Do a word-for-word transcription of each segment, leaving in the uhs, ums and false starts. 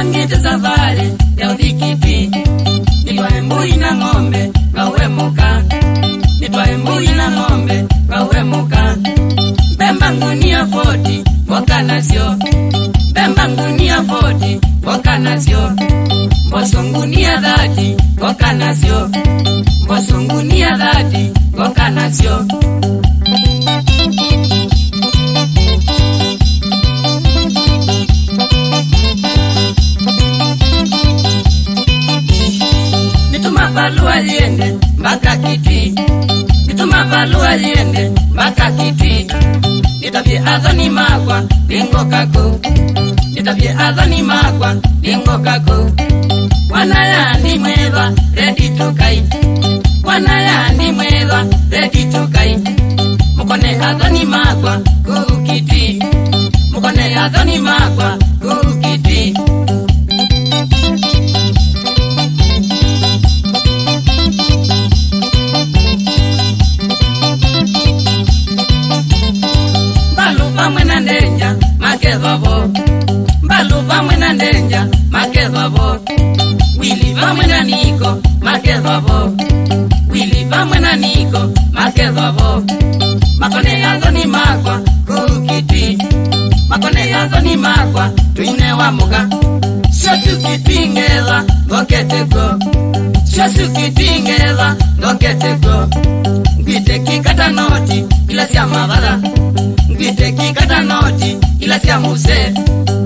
Nipangite safari ya udhikiti, nitwae mbui na ng'ombe kawemuka, nitwae mbui na ng'ombe kawemuka. Bemba ngunia forty wakanasio, bemba ngunia forty wakanasio. Mboso ngunia thirty wakanasio, mboso ngunia thirty wakanasio. Nituma balua yende mpaka Kitui, nituma balua yende mpaka Kitui. Nitabie adhani makwa bingo kako, nitabie adhani makwa bingo kako. Wanaya ni mweva ready to kai, wanaya ni mweva ready to kai. Mukone adhani makwa kuru Kitui, mukone adhani makwa kuru Kitui. Baluba mwena ndenja makevabo, baluba mwena ndenja makevabo. Wili ba mwena niko makevabo, wili ba mwena niko makevabo. Makone adhani makwa kuru Kitui, makone adhani makwa tuine wamuga. Shosu Kitui ngela ngoketeko, shosu Kitui ngela ngoketeko. Ngwite kikata noti ila siya mabala, ngwite kikata noti ila siya muse.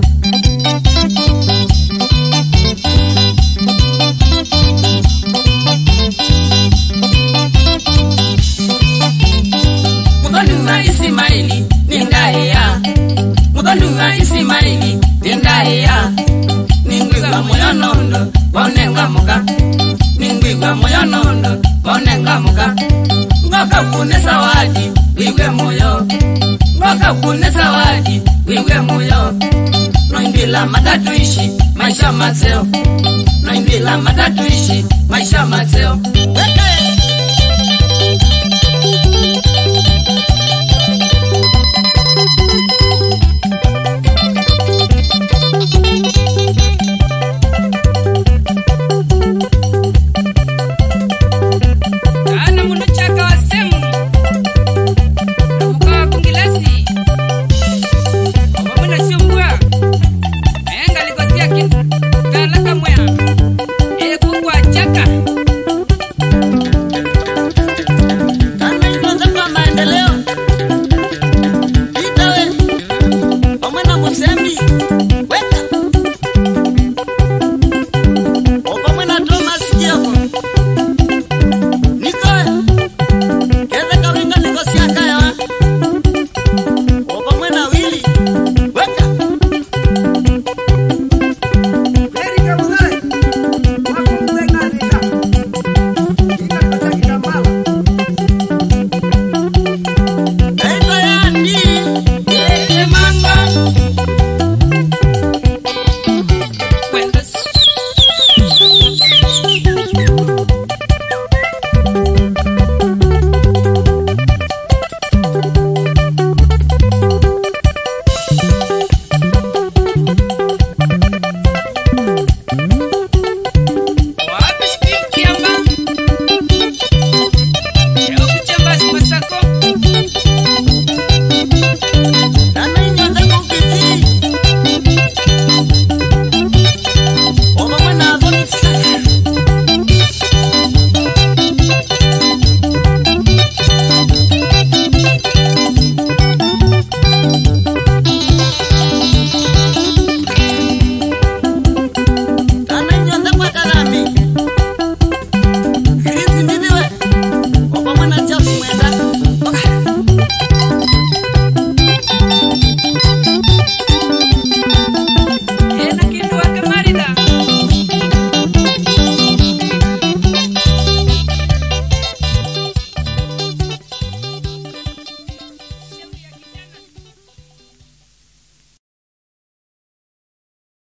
Mudonunga Isimaili nindaea, mudonunga Isimaili nindaea. Ningwiwa moyo nondo waunenga muka, ningwiwa moyo nondo waunenga muka. Ngoka kune sawadi wiwe moyo, ngoka kune sawadi wiwe moyo. Noimbila matatuishi maisha mazeo, noimbila matatuishi maisha mazeo. Weke!